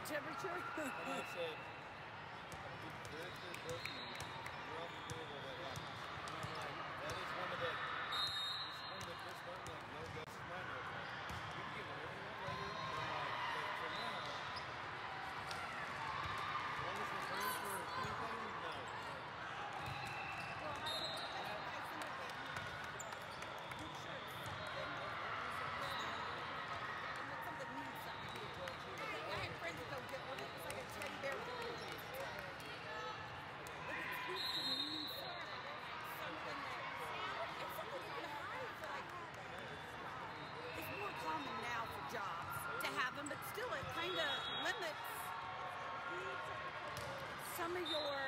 temperature? And I said, be very careful. You're off the field or what happens. And I'm like, that is one of the first ones, like, no, this is my no call. You can get whatever you want later. And I'm like, but for now, as long as we're paying for anything, no. It's more common now for jobs to have them, but still it kind of limits some of your...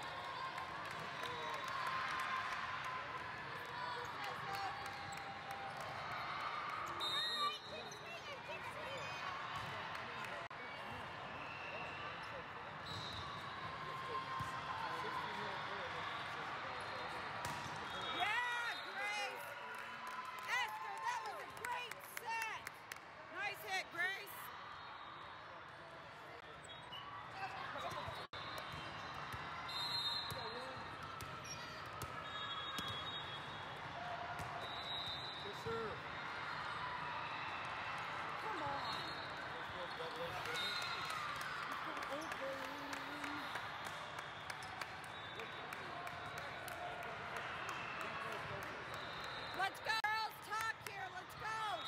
Grace. Yes, sir. Come on. Let's go, girls. Talk here. Let's go.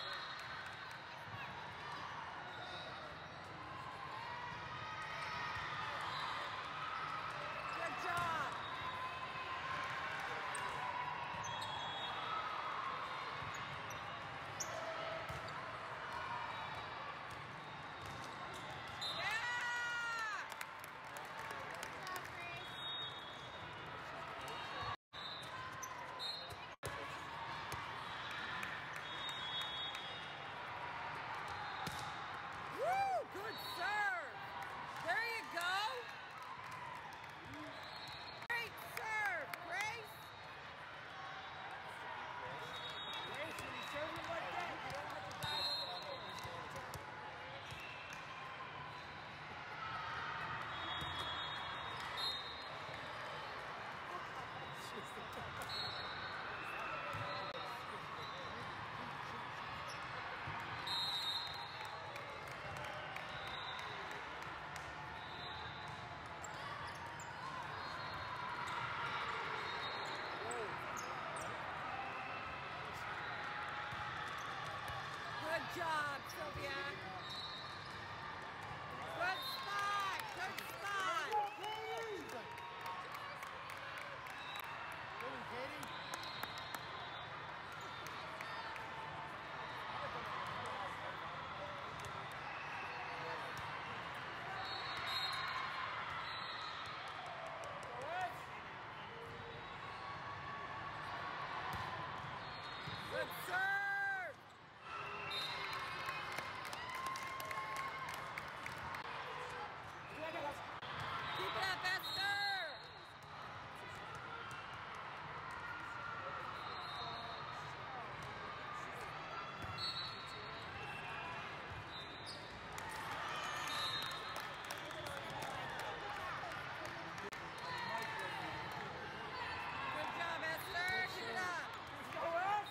Good serve. There you go. Great serve, Grace. Grace, when you serve it like that, you don't have to dive Good job, Sylvia. Good spot. Good spot. Katie. Good serve. Keep it up, Esther. Good job, Esther. Keep it up. Go Wes.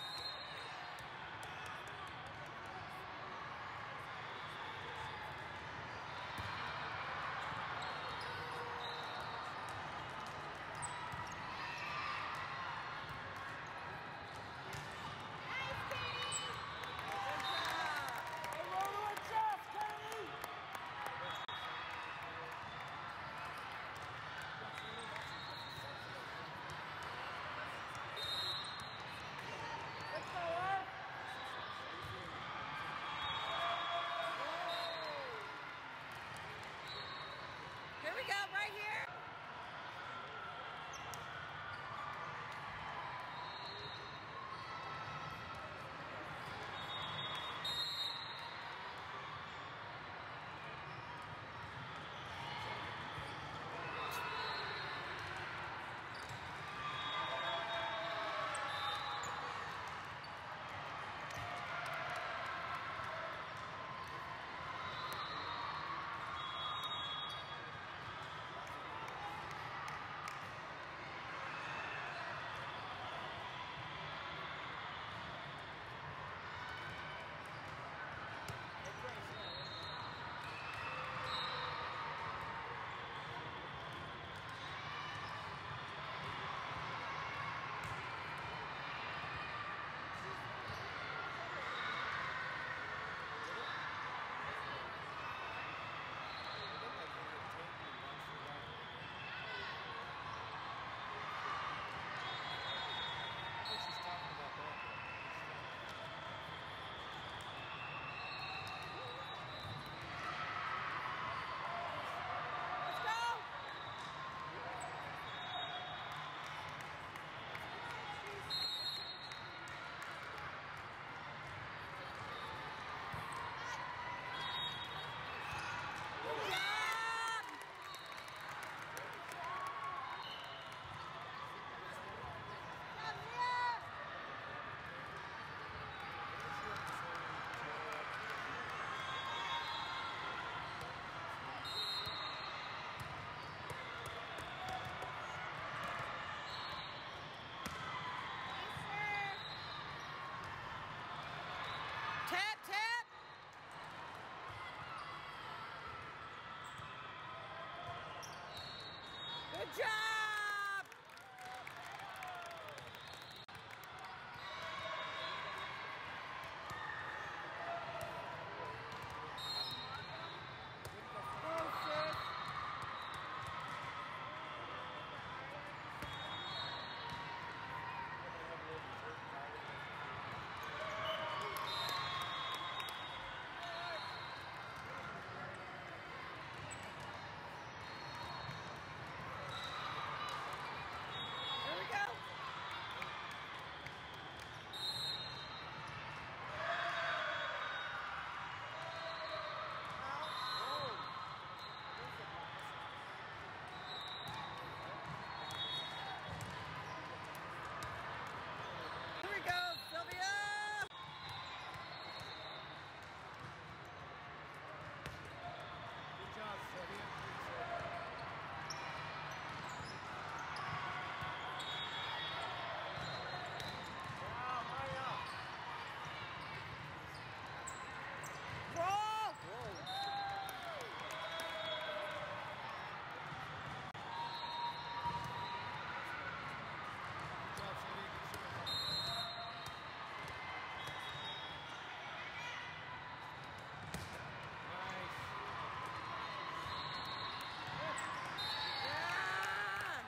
Here we go, right here. job! Go, sis. Here we go. Here we go, Sylvia! Good job, Sylvia. Wow, Maya. Roll! Good job, Sylvia. Good job. Nice. Yeah!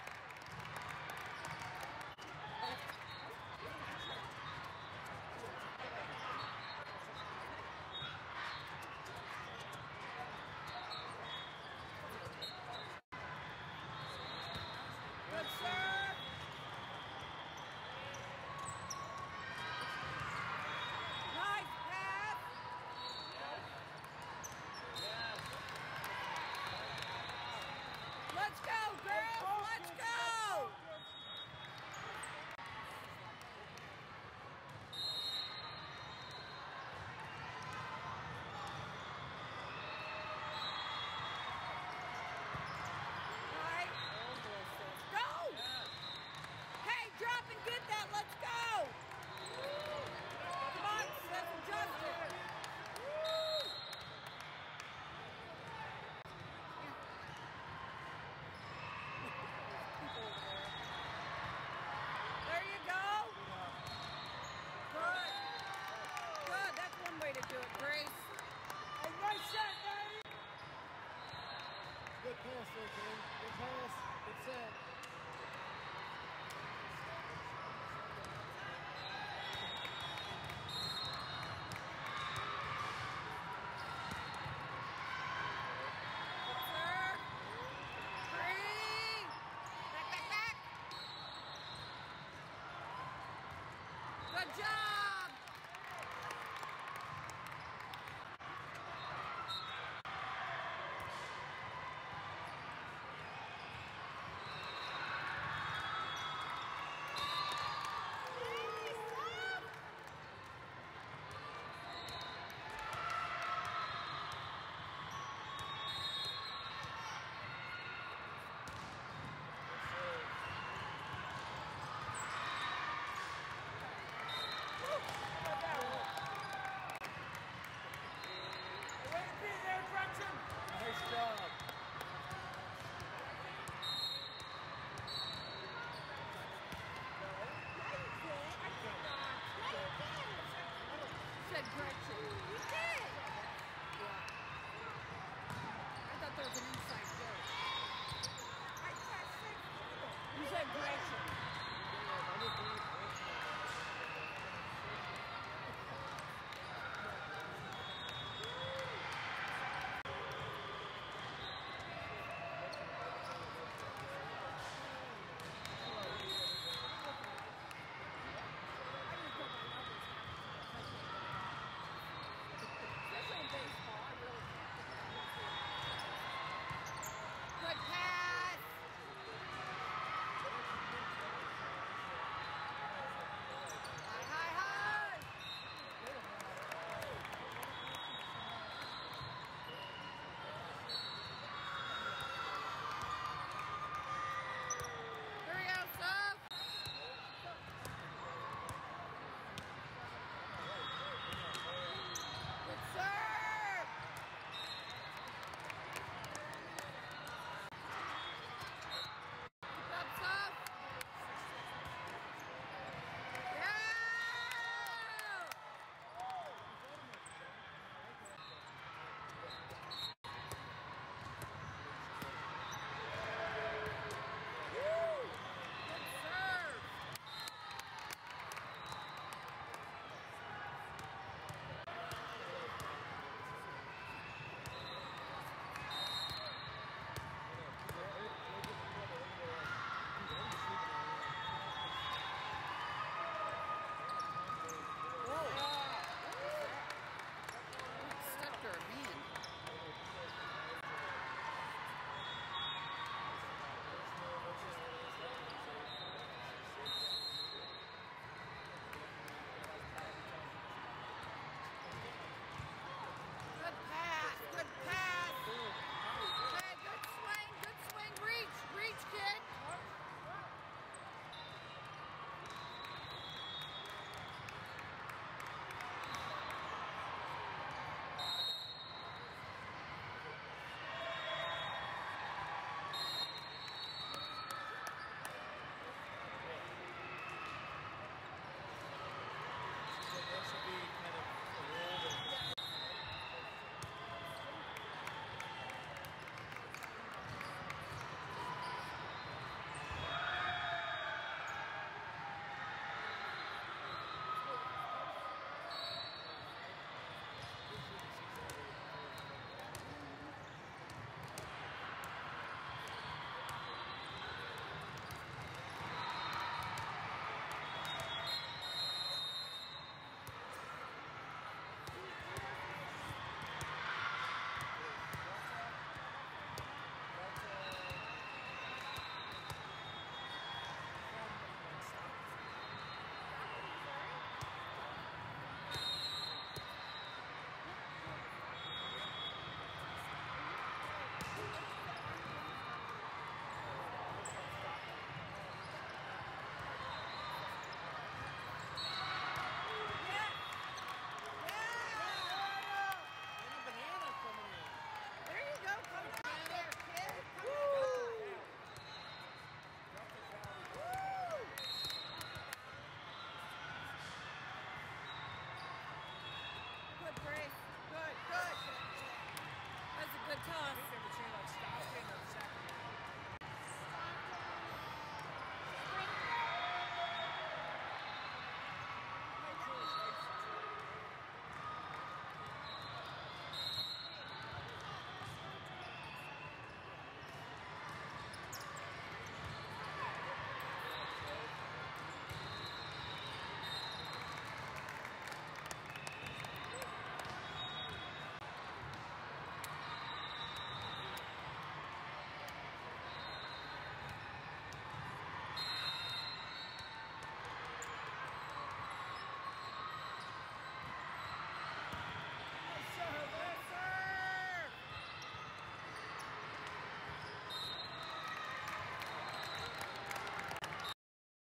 Good serve! Nice pass! Let's go, girls! Let's go! Right. Go! Hey, drop and get that. Let's go! Come on, Seth and Justin. There you go. Good. Good. That's one way to do it, Grace. Hey, nice shot, Daddy. Good pass there, Ken. Good pass. Good set. Good serve. Three. Back, back, back. Good job. cross.